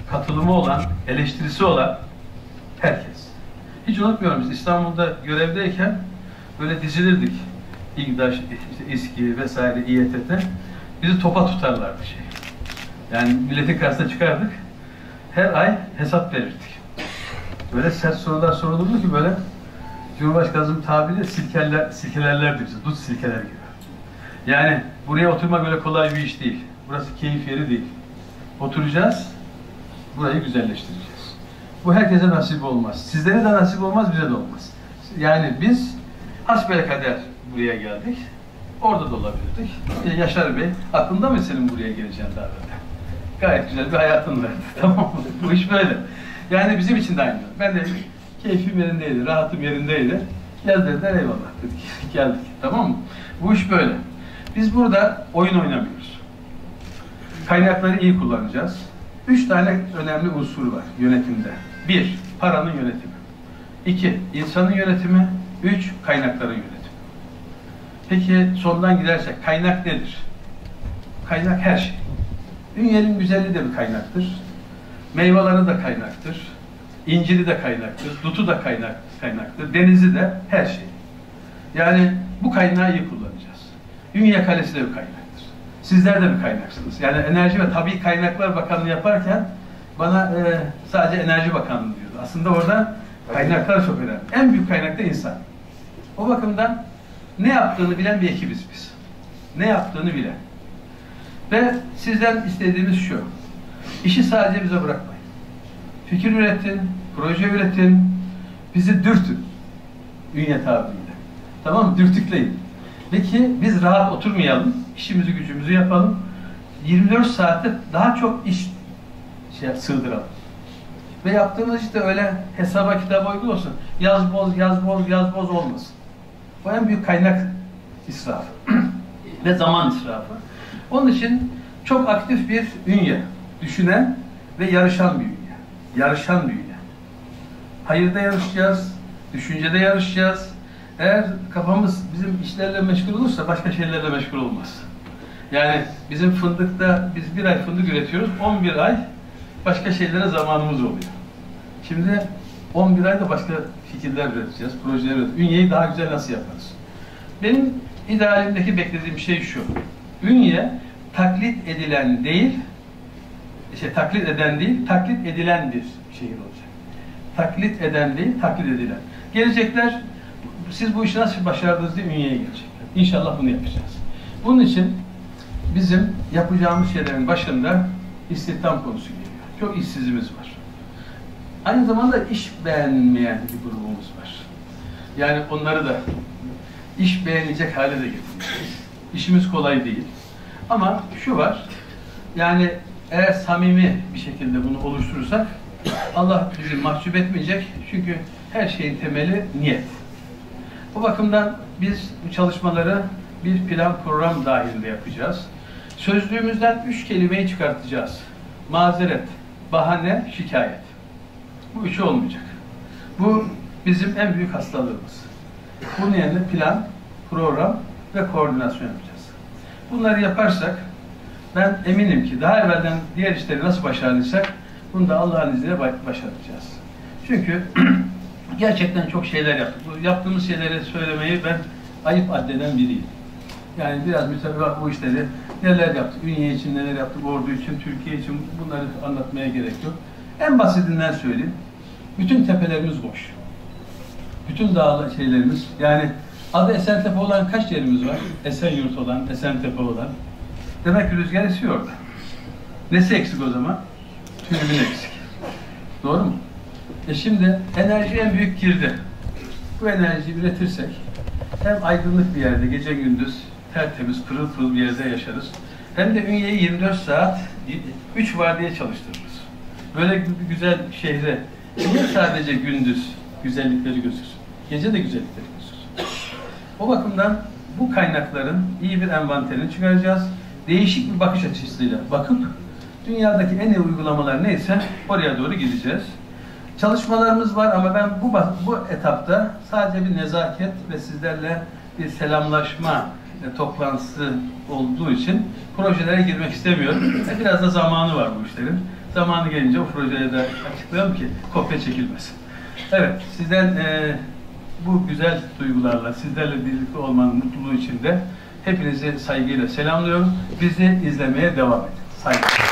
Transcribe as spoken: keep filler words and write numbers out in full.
katılımı olan, eleştirisi olan herkes. Hiç unutmuyorum, biz İstanbul'da görevdeyken böyle dizilirdik. İGDAŞ, işte İSKİ vesaire, İETT. Bizi topa tutarlardı şey. Yani milletin karşısına çıkardık. Her ay hesap verirdik. Böyle sert sorular sorulurdu ki böyle Cumhurbaşkanımızın tabiriyle silkeler, silkelerlerdi bizi. Dut silkeler gibi. Yani buraya oturmak öyle kolay bir iş değil. Burası keyif yeri değil. Oturacağız, burayı güzelleştireceğiz. Bu herkese nasip olmaz. Sizlere de nasip olmaz, bize de olmaz. Yani biz hasbelkader buraya geldik. Orada da olabilirdik. Yaşar Bey, aklında mı senin buraya geleceğin daha böyle? Gayet güzel bir hayatın vardı. Tamam mı? Bu iş böyle. Yani bizim için de aynı. Ben de keyfim yerindeydi, rahatım yerindeydi. Gel dediler, eyvallah dedik. Geldik. Tamam mı? Bu iş böyle. Biz burada oyun oynamıyoruz. Kaynakları iyi kullanacağız. Üç tane önemli unsur var yönetimde. Bir, paranın yönetimi. İki, insanın yönetimi. Üç, kaynakların yönetimi. Peki sondan gidersek kaynak nedir? Kaynak her şey. Ünyenin güzelliği de bir kaynaktır. Meyveleri de kaynaktır. İnciri de kaynaktır. Dutu da kaynak, kaynaktır. Denizi de her şey. Yani bu kaynağı iyi kullanacağız. Ünye Kalesi de bir kaynaktır. Sizler de bir kaynaksınız. Yani Enerji ve Tabii Kaynaklar Bakanlığı yaparken bana e, sadece Enerji Bakanlığı diyordu. Aslında orada kaynaklar çok önemli. En büyük kaynak da insan. O bakımdan ne yaptığını bilen bir ekibiz biz. Ne yaptığını bilen. Ve sizden istediğimiz şu. İşi sadece bize bırakmayın. Fikir üretin, proje üretin, bizi dürtün. Ünye tabiriyle. Tamam mı? Dürtükleyin. Peki biz rahat oturmayalım, işimizi gücümüzü yapalım. yirmi dört saatte daha çok iş şey, sığdıralım. Ve yaptığımız işte öyle hesaba kitaba uygun olsun. Yaz boz, yaz boz, yaz boz olmasın. Bu en büyük kaynak israfı. Ve zaman israfı. Onun için çok aktif bir ünye. Düşünen ve yarışan bir ünye. Yarışan bir ünye. Hayırda yarışacağız, düşüncede yarışacağız. Eğer kafamız bizim işlerle meşgul olursa başka şeylerle meşgul olmaz. Yani bizim fındıkta biz bir ay fındık üretiyoruz, on bir ay başka şeylere zamanımız oluyor. Şimdi on bir ayda başka fikirler üreteceğiz, projeler üreteceğiz. Ünyeyi daha güzel nasıl yaparız? Benim idealimdeki beklediğim şey şu. Ünye taklit edilen değil, şey taklit eden değil, taklit edilen bir şehir olacak. Taklit eden değil, taklit edilen. Gelecekler, siz bu işi nasıl başardınız diye Ünye'ye gelecekler. İnşallah bunu yapacağız. Bunun için bizim yapacağımız şeylerin başında istihdam konusu geliyor. Çok işsizimiz var. Aynı zamanda iş beğenmeyen bir grubumuz var. Yani onları da iş beğenecek hale de getireceğiz. İşimiz kolay değil. Ama şu var, yani eğer samimi bir şekilde bunu oluşturursak Allah bizi mahcup etmeyecek. Çünkü her şeyin temeli niyet. Bu bakımdan biz bu çalışmaları bir plan program dahilinde yapacağız. Sözlüğümüzden üç kelimeyi çıkartacağız. Mazeret, bahane, şikayet. Bu üçü olmayacak. Bu bizim en büyük hastalığımız. Bunun yerine plan, program ve koordinasyon yapacağız. Bunları yaparsak ben eminim ki daha evvelden diğer işleri nasıl başardıysak bunu da Allah'ın izniyle başaracağız. Çünkü gerçekten çok şeyler yaptık. Bu yaptığımız şeyleri söylemeyi ben ayıp addeden biriyim. Yani biraz mütevazı bu işleri neler yaptık, Ünye için neler yaptık, ordu için, Türkiye için bunları anlatmaya gerek yok. En basitinden söyleyeyim. Bütün tepelerimiz boş. Bütün dağlı şeylerimiz, yani adı Esentepe olan kaç yerimiz var? Esenyurt olan, Esentepe olan. Demek ki rüzgar esiyor orada. Nesi eksik o zaman? Türbin eksik. Doğru mu? E şimdi enerji en büyük girdi. Bu enerjiyi üretirsek hem aydınlık bir yerde gece gündüz tertemiz, pırıl pırıl bir yerde yaşarız. Hem de Ünye'yi yirmi dört saat üç vardiya çalıştırırız. Böyle bir güzel şehre niye sadece gündüz güzellikleri götürsün? Gece de güzellikleri götürsün. O bakımdan bu kaynakların iyi bir envanterini çıkaracağız. Değişik bir bakış açısıyla bakıp dünyadaki en iyi uygulamalar neyse oraya doğru gideceğiz. Çalışmalarımız var ama ben bu bu etapta sadece bir nezaket ve sizlerle bir selamlaşma e, toplantısı olduğu için projelere girmek istemiyorum. E, biraz da zamanı var bu işlerin. Zamanı gelince o projeye de açıklayalım ki kopya çekilmesin. Evet, sizden e, bu güzel duygularla, sizlerle birlikte olmanın mutluluğu içinde hepinizi saygıyla selamlıyorum. Bizi izlemeye devam edin. Saygılar.